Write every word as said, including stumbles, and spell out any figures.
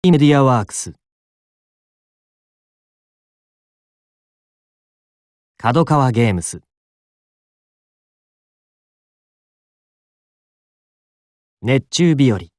メディアワークス、角川ゲームス、熱中日和。